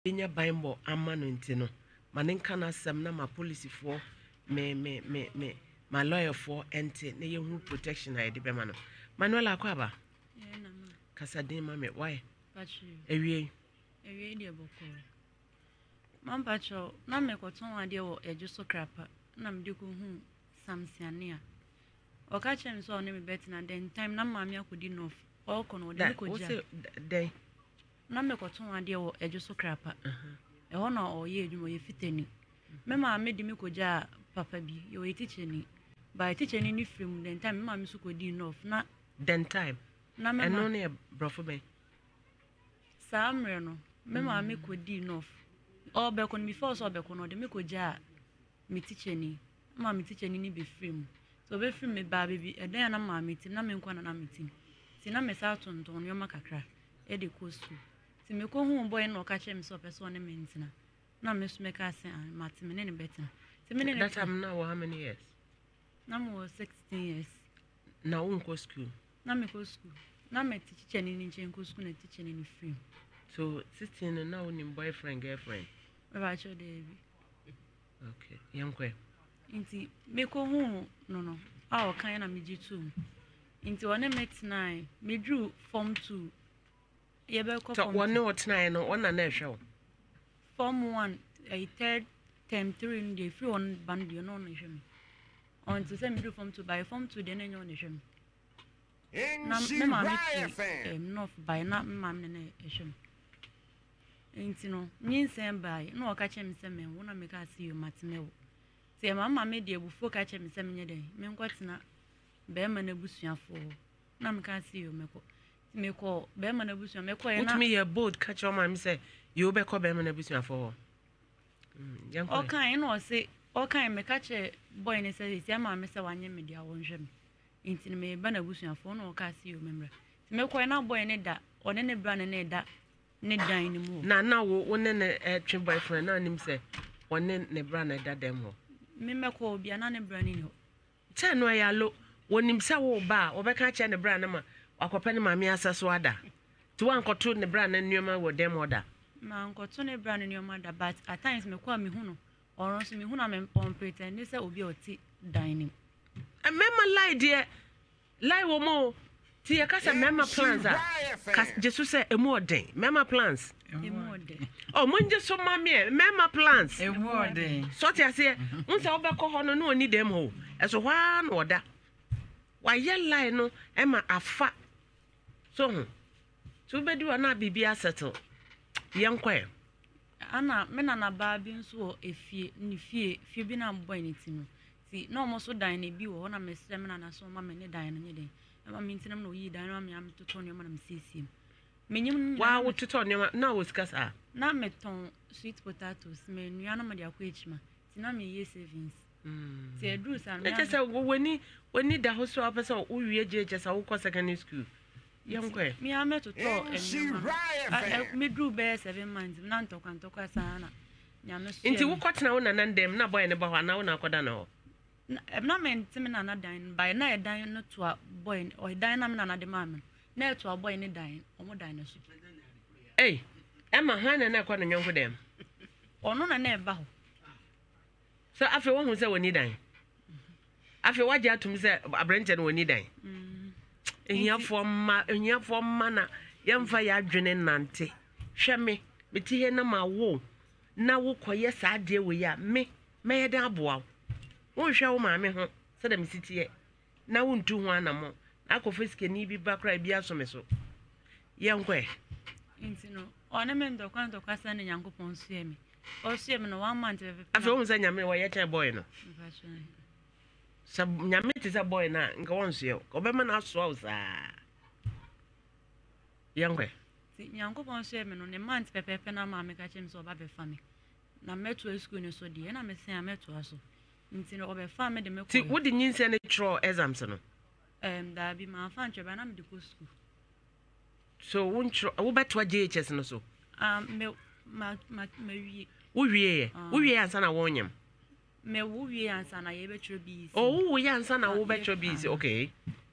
Enya baimbo amano ntino. Manenka na asem na ma police for my lawyer for ente na yehu protection na yede bema no. Manuel akwaba. Yeah, na ma. Kasadin mame why? Pachi. Ewie Dia boko. Man pacho na me koton ade wo eju so krapa na me de ko hu samsiane a. Oka chem so ne me bet na den time na maami akodi no all kono de ko ja. Day. Na me koton ade wo eju so krapa. E ho na o ye edwuma ye fitani. Me maami de me ko ja papa bi ye teacher ni. By teacher ni film den time me maami so ko di no na Den time. na me no ne brofo be. Samre no me maami ko di no. All be kon before so be kono de me ko ja me teacher ni. Ma me teacher ni be film. So be film me ba baby e den na maami ti na me nkwa na me ti. Ti na me sa tonton yo makakra e de ko school. Ti me ko hu boy no ka che me so person ne me ntina. Na me so me ka se an ma ti me ne betina. Ti me ne That time now how many years? na mo 16 years. Na unko school. Na me ko school. Na me teacher ni nchen ko school na teacher ni film. So 16 and now ni boyfriend girlfriend. Me ba cho de bi. Okay. Yankwe. Inti me ko hu no. A o kan na me jitu. Inti one met9 me drew form 2. Ye be ko So form one no tonight no one na show. Form 1 a third term 3 in the free on band you know no hwe me. On to say me do form 2 by form 2 de na nyo no hwe me. Na me ma me north by na ma me na hwe me. Inti no nyinsen by na o ka che me se me wo na me ka see you matmewo. Ti ma me de ebufu ka che me se me nye den me nkwatena be ma na busuafo na me ka see you me ko be ma na busua me ko e na Put me your boat catch your mom say you be ko be me na busu for. Yankwe. Okay no say okay me ka che boy ne say ti ma me se wanye me dia wo nhwe me. Inti me ba na busuafo na o ka see you memra. Ti me ko e na boy ne da o ne bra ne da ne dan ni mu. Na wo ne twi boyfriend na nim say one ne bra na da dem ho. Me ko bia na ne bra ni ho. Che no ya lo wonim say wo ba obeka che ne bra na ma akopa ne mami asaso ada. Ti wan koto ne bra na nneoma wo dem oda. Ma nkoto ne bra ne nneoma da but at times me ko me hu no. Oron so me hu na me on pretend say obi oti dining. Mema lie there. Lie wo mo. Ti ya kasa mema plans a. Jesus say emu oden. Mema plans. Emu ode. Oh munje so mami mema plans. Emu ode. So ti ase unsa obekọ ho no oni dem ho. Eso hwa na oda. Wa ye lie no ema afa. So so be do na bibia settle. Yankwe. Ana me na ba bi nso efie ni fie bi na boy ni ti no. Ti na omo so dan na bi wo na me srem na so ma me ne dan no nye den. Ma me ntinam na oyi dan na me am toto ne ma na me siesie. Menyim Wa wo toto ne na wo skasa. Na me ton sweet potatoes me nua na ma de akọ echima. Ti na me ye savings. Ti edru san me. E say woni da ho so apesa wo wie je sa wo ko secondary school. Yankwe. Me am to talk me drew be 7 months na ntokwa sana nyame so Inti wo kwatena wo nanan dem na boy ne ba ho na wo na akoda na ho. Na me ntimi na na dan by na dan no to boy o dan na me na de ma me na to boy ne dan omo dan no so Ei Emma hana na kwa no nyonko dem. Ono na na eba ho. So afi wo hu se woni dan. Afi waje atum se abrante no woni dan. Enyafo ma na yemfa ya adwene nante. Hwe me beti he na ma wo na wo koye sa ade we ya me dan aboa. Wo hwe wo ma me ho se da misitiye. Na wo ntu ho anamo. Akofo skeni bi bakra bi asome so. Yankwe. Intino ona me ndokwa sa na Nyankopon sue me. O sue me no 1 month be. Afi wo nsa nyame wo ye chen boy no. Sa nyame ti sa boy na nka won sue. Obema na so o sa. Yankwe. Ti Nyankopon sue me no ne month pepepe na ma me ka chem so ba be fa me. Na meto school ne so die na me sen ameto aso. Intino obe fa me de me ko. Ti wo di nyinse ne tro exams no. Da bi ma fa ntwe ba na me de ko school. So wo ntro wo betwa JHS no so. Me wie. Wo wie ansa na wo nyam. Me wo wie ansa na ye betro bi. Oh wo ye ansa na wo betro bi. Okay.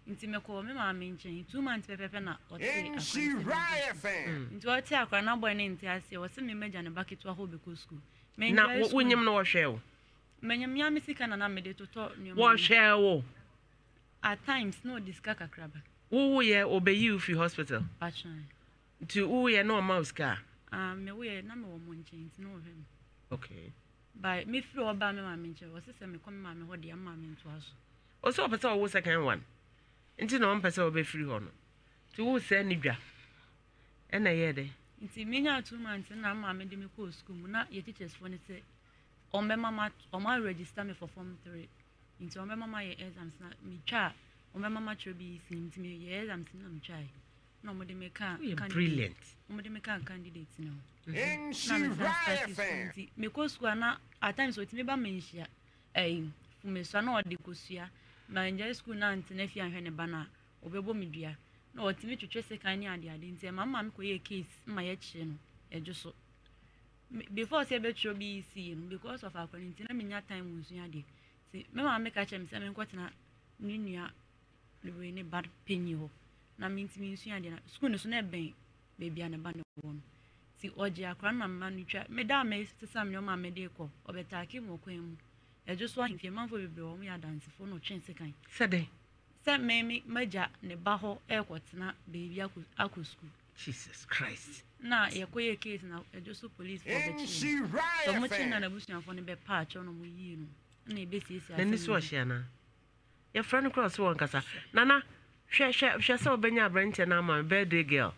Nti me call me ma me nchen 2 months pepe na o te akwa. Nti o te akwa na boy ne nti ase o se me meja ne bucket wa ho be ko school. Na wonyim no wo hwe wo. Menyam ya me sika na me de toto nyom. Wo hwe wo. At times no diska kakraba. Wo ye obeyi ufi hospital. Pachan. Nti wo ye no mouse car. Me wo ye na me wo mo nchen nti no hwe. Okay. By me free oba me ma me nchen o se me come ma me ho de ma me nto aso. O so pese wo second one. Nti no pese wo be free ho no. Ti wo se ni dwa. E na ye de. Nti me nya 2 months na ma me de me ko school mu na ye teachers for ne say o me mama o ma register me for form 3. Nti o me mama ye exams na me twa o me mama tro bi si nti me ye exams na me twa. No mo de me kan brilliant. Mo de me kan candidate no. Na me start me ko school na at times o ti me ba me nhia fu me so na o de kosua ma nje school na nti na fi ahwe ne ba na obebo me dua na o ti me twetwe second year ade nti mama me ko ye case ma ye kire no ejo so before say be tro bi see because of our nti na me nya time nsu ade ti me mama me ka chere me say me nkotena ni nua le ne bad penny ho na me nti me nsu ade na school no so na ben baby ana ba ne won ti oje akra na mma no twa me da me sesam nyoma me de ko obetaki mo kwan mu ejo so ahimfie manfo bebe o mu ya dance fo no twen sekan Sade. Se me maja ne ba ho ekotena baby aku school. Jesus Christ. Na ye koye case na ejo so police for the chin. So mo chin na busuafo ne be pa acho no mo yi no. Na e be siesie Na ni so ahia na. Your friend cross won kasa. Nana, hwe se obenya abrante na ma birthday girl.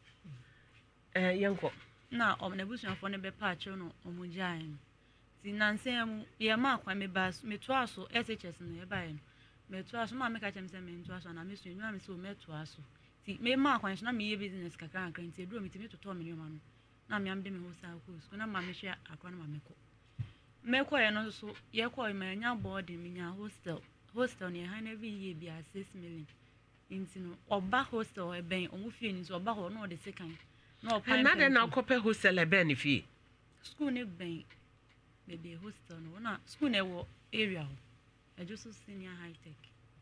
Yanko. Na o na busuafo ne be pa acho no o mo jai. Ti nansem ye ma kwa me ba me to aso SHS no ye ba ye. Me to aso ma me ka chem se me to aso na me so nwa me so me to aso. Ti me ma kwa na me ye business kakra kakra nti eduro me ti me to me nyoma no. Na me am de me ho sa ko so na ma me hwe akwa na ma me ko. Me ko ye no so ye ko ma nya boarding me nya hostel ne ha na bi ye bi 6 million. Nti no oba hostel e ben o mu fie ni so oba ho no de second. No pa na de na kope hostel e ben fie. School ne ben maybe hostel no na school ne wo area ho. I just senior high tech.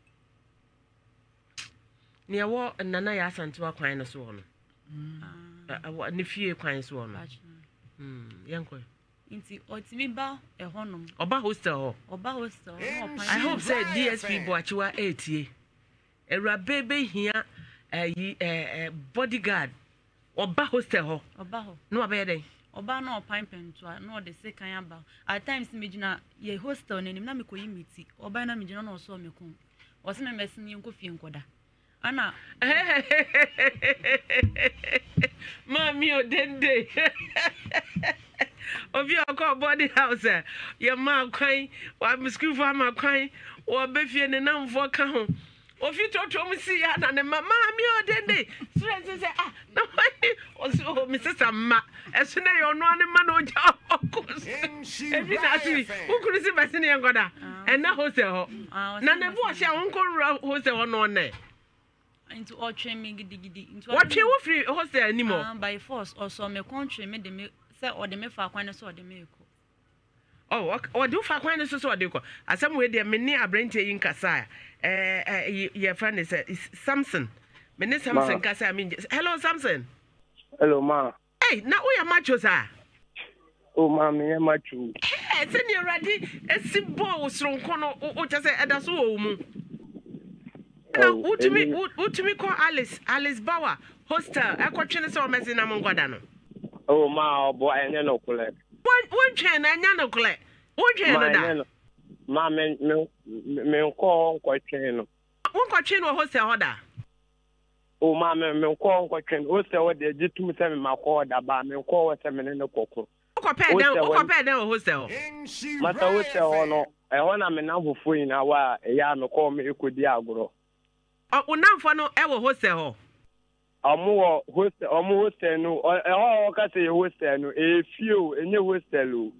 Near war and Nana Yasantua Quine as one. Ne few quines one. Yanko. Inti otimi ba e honum. Oba hostel. I hope said DSP Boachua 80. A rabebe here a bodyguard. Oba hostel. Oba. No abede. Oba no pipe to no the second aba. At times me gina ye hostel ne na me koyi miti. Oba na me gina no so me kun. O se me mesin ye nkofie nkoda. Ana Mami o dende. Obi akọ body house ye ma kwan wa school for ma kwan wo be fie ne namfo ka ho ofi totom si ya na ne mama mi o dende stress say na o mi sister ma eso na yo no ane ma no ja okos ebi na si ukuru si bese ne ngoda na hostel ho na ne bo hia wonko hostel ho no ne into all train me gidi into what you free hostel anymore by force or so me country me de me say or de me fa kwan so de me ko o do fa kwan so de ko asem we de me ni abrante yi nkasa your friend is Samson me ni Samson kasa me hello Samson hello ma hey na o ya macho sa oh ma me ya macho se ni ready esi bo sronko no o cha se eda so wo mu na utumi ko Alice Bauer hostel ekotwene se o mezi na mongoda no oh ma obo anya no kule won twen na anya no kule won twen no da ma me ko twen no won ko twen no hostel hoda oh ma me ko twen hostel hoda jitum se me makọ da ba me ko se me ne kokko ko pe den hostel mata hostel ho no e ho na me na fufu ina wa ya me ko me ekodi agoro o namfo no e wo hostel ho omo hostel no e ho ka se hostel no e fio enye hostel o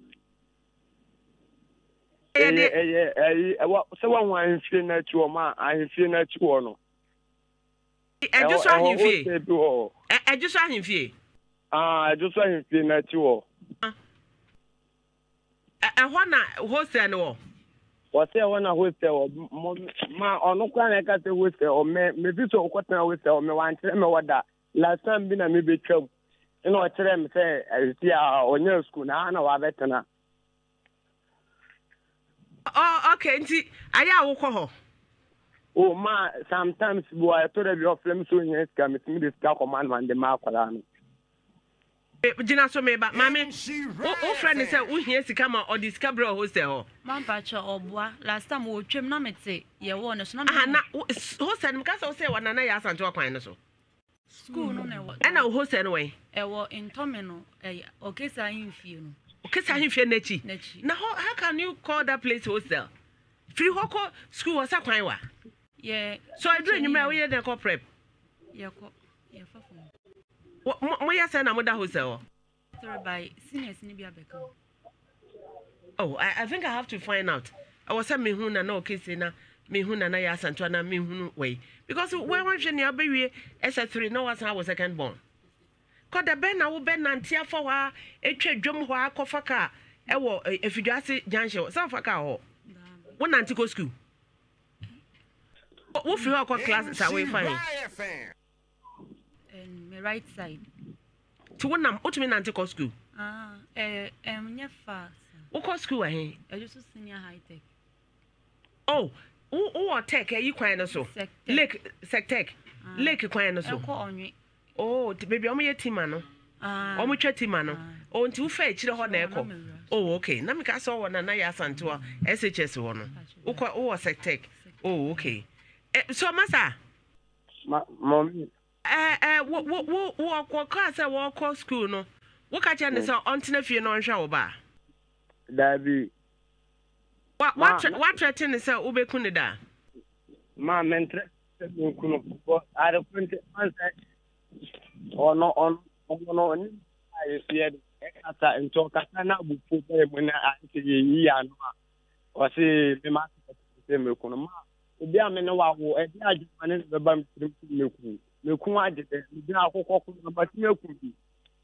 se wa wan fie na ti o ma ahimfie na ti o no ejuso ahimfie ejuso ahimfie ejuso ahimfie na ti o ho na hostel no wɔsɛ wɔn a hostel ma ɔno kora na ɛka sɛ hostel ɔmɛ mebi so ɔkɔtena hostel ɔmɛ wankyerɛ me wɔda last time bi na mebɛtwam ɛna ɔkyerɛ me sɛ ɛsi a ɔnyɛ school na ana wabɛtena. Okay, nti ayɛ a wokɔ hɔ. Oh, ma sometimes boy I told you film so in sika me timi de sika command man de ma akwara no. Gina so meba mame o friend say wo hia sika ma o di sika bra hostel ho. Man pacha obua last time wo twem na mete ye wo no so na na hostel me ka say wo na na ya asanto akwan no so. School no na wo. And na hostel no we. E wo intome no okesa himfie no. Okesa himfie nachi. Na how can you call that place hostel? Free hoko school was akwan wa. Yeah. So I do you we dey call prep. Yeah, fa mo ya say na mo da hostel. Sorry by seniors ni bia beka. Oh, I think I have to find out. I was saying me hu na na okese na me hu na ya santo na me hu way. Because when one hwe ni abewie SS3 no was our second born. Cause the ben na wo ben nantia for wa etwa dwom ho akofa ka e wo efiduase junction. Some fa ka ho. Wo nanti go school. What free our classes are we fine? And my right side. To one nam what mean anti school? Near fast. What school are he? I just senior high tech. Oh, who tech you crying so? Lake Sectech. Lake crying so. Oh, baby, I'm your team man. Oh, my team man. Oh, until fetch the hot echo. Oh, okay. Namika saw one and I asked Antua SHS one. Oh, Sectech. Oh, okay. So, Massa, mommy. What class I walk school no? What catch and so on to if no show bar. Daddy. What threaten is so ube kunida? Ma mentre kuno I don't print one side or no on I said Ekata and talk na bufu when I say ye no or say me ma me kuno obi amene wa wo e dia adwumane be ba meku ade de dia akokko na batime ku bi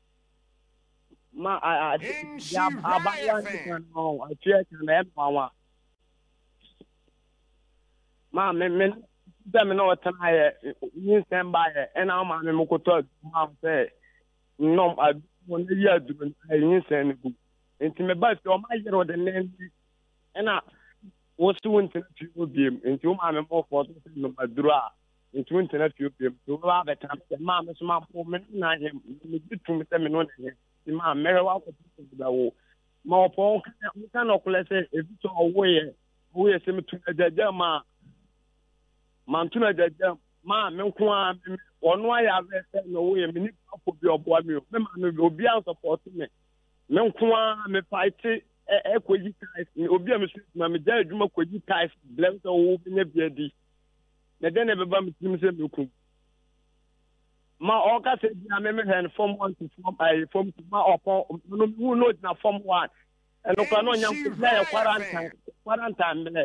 ma ya abayan kan no atia kan e ma ma me da me no tan aye yin sem ba ye e na ma me mokoto ma se no adu won ya adu yin sem ne bu enti me ba fi o ma yero de ne e na what's the internet you be into my more for no madura into internet you be to have a time the mom is my woman na him to me me no the man mere wa ko da wo ma opo kan okule say if to away we say me to jaja ma to jaja ma me nko a ono aya be say no we me ni ko bi obo mi o me ma no obi an support me nko a me fight ekweji ties obi am street ma me ja adwuma kweji ties blem so wo bi na bia di na den e beba me tim se me ku ma o ka se bia me hen form 1 to form 2 ma opo no who know na form 1 e no kwa no nyam ku ya quarantine me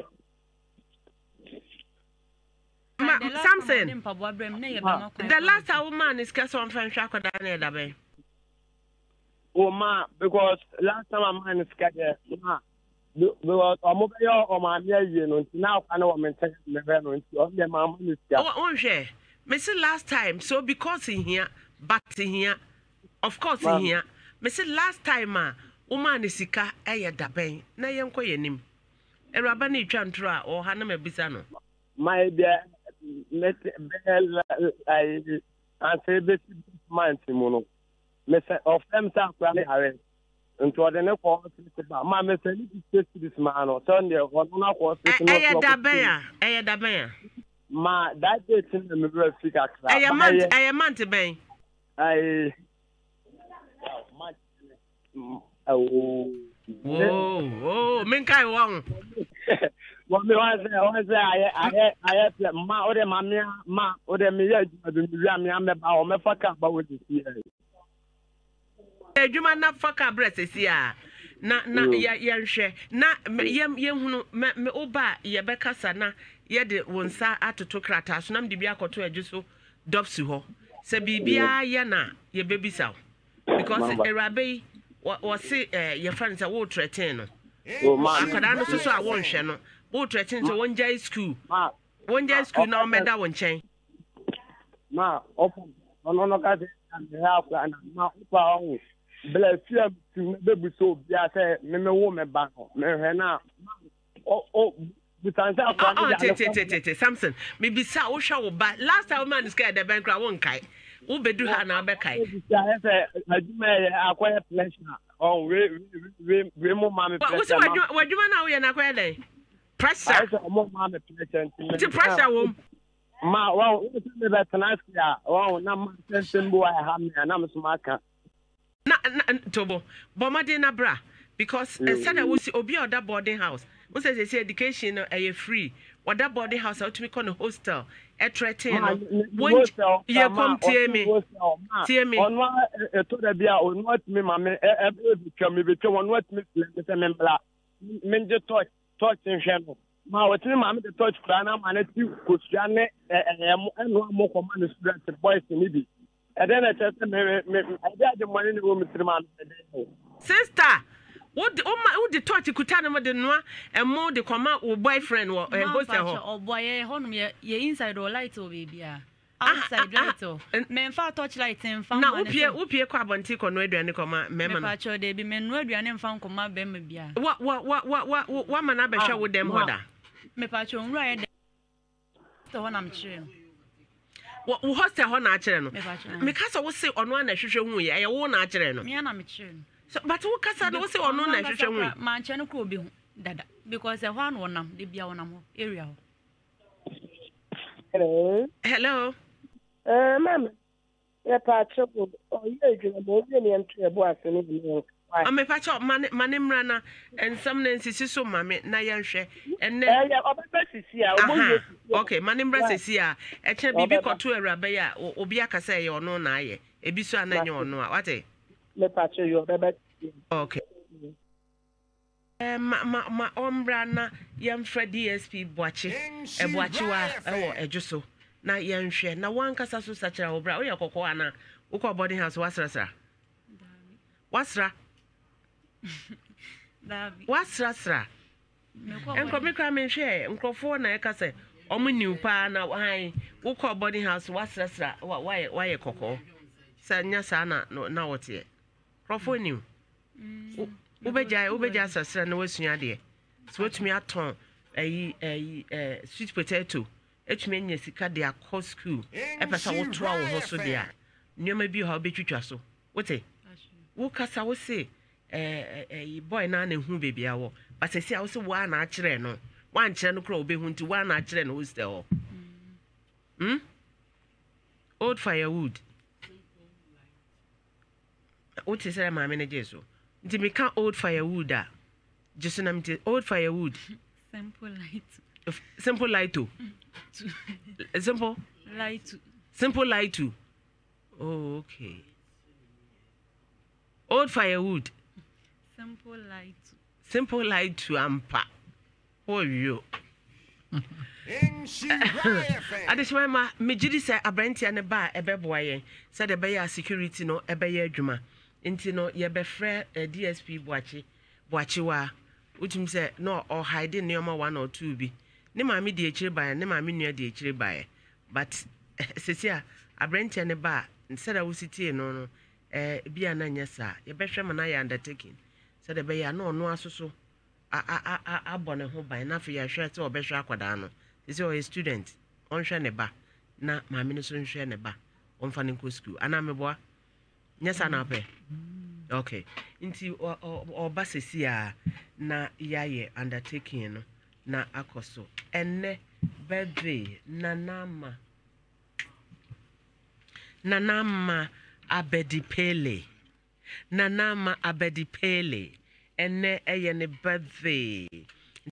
Samson the last woman is case on fan shako da na da be. Oh ma, because last time I'm in Skype, ma, because I'm over here on my year, no, now I know I'm in the veteran, so I'm my money. Oh, share. Miss last time, so because in here, but in here, of course in here, Miss last time, ma, woman is sika, da bay, na yanko yenim. A rabani chantra or Haname Bisano. My dear, let I say this man, Simono. Mese of them talk really hard. And to the next one, ma me say this man or Sunday or no course. Da bear. Ma that day in the middle of Africa. I am man to be. Oh, Minkai Wong. What me was I have ma or ma or the me, I'm about me fuck up with the Ejuma na faka breast sia na ya nhwe na ye hunu me oba ye bekasa na ye de wonsa atoto krata so nam de bi akoto adwuso dopsu ho se bibia ye na ye bebisa because erabe wo se ye fan se wo threaten no akwada no so a wo nhwe no wo threaten so one jai school Ma. one jai school na o meda won chen Ma open no ka se and help and ma upa on bless you to be so bia say me wo me ba no me hwe na Samson, maybe sa wo hwa wo ba last time man is scared the bank ra won kai wo bedu ha na be kai ya say aduma akwai pleasure oh we mo ma me pleasure wo aduma na wo ye na akwai den pressure I say mo ma me pleasure ti pressure wo ma wow wo se me be tenasia wow na ma senten bo I ha me na me so maka na tobo bomade na bra because said I will see obi other boarding house. We say education free. What that boarding house out to me call a hostel. A threaten. When you come to me. On what to the beer on what me mamma come between on what me member. Menja touch in channel. Ma what me mamma the touch plana man you Christiane and one more command student boys in Ibi. And then I just I got the money in the room with the man. Sister. What the touch kutana mo de noa emo de koma wo boyfriend wo hostel ho oh boy honum ye inside or light o baby outside light o men fa touch light en fa na upie kwa abonti ko no aduane koma mema no pa cho de bi men no aduane mfa nkoma be ma bia wa mana be hwa wo dem hoda me pa cho nru aye de to honam chire wo hostel ho na akire no me ka so wo se ono na hwehwe hu ye ye wo na akire no me na me chire so but who kasa no say ono na hwehwe hu man che no ko obi hu dada because e hwan wonam de bia wonam ho area ho hello mama ya pa chobo o ye dwuma mo bi ne ntu ebo ase ne bi ne me pa cho mane mra na ensam na nsisi so mame na ye nhwe enne ya obeba sisi a o mo ye okay mane mra sisi a e che bibi koto awuraba ya obi akasa ye ono na aye ebi so ananye ono a wate me pa cho yo obeba okay ma ombra na yemfra DSP boachi boachi wa ewo ejuso na yenhwe na wankasa so sachira obra oye kokko ana ukọ boarding house wasra Davi wasra enko me kwa me hwe nkrofo na ekase omu niu pa na han ukọ boarding house wasra waye kokko sanya sana na wote nkrofo niu ubeja sasra na wasua de so wetumi aton sweet potato etumi nya sika de akọ school epesa wo to awo ho so de a nyoma bi ha obetwitwa so wote wo kasa wo se boy na na hu baby awo but se wo se wa na akire no wan kire no kro obehu nti wa na akire no hostel ho old firewood wote se ma me na jesu nti me ka old firewood a jesu na me old firewood simple light to simple light to oh okay old firewood simple light to ampa oh yo adesima ma me gidi say abrantia ne ba ebeboaye say de be security no ebe ye adwuma nti no ye be frɛ DSP boachi wa utim say no or hide neoma 1 or 2 bi ne maami de ekire bae ne maami nua de ekire bae but sesia abrantia ne ba nsera wo sitie no bia na nyesa ye behwe ma na ya undertaking se de be ya no no asoso abone ho ban na fe ya hwe te obehwe akwada no se o student on hwe ne ba na maami no so hwe ne ba on fa ne ko school ana meboa nyesa na pe okay nti oba sesia na yaye undertaking no na akoso enne birthday nanama abedipele enne eye ne birthday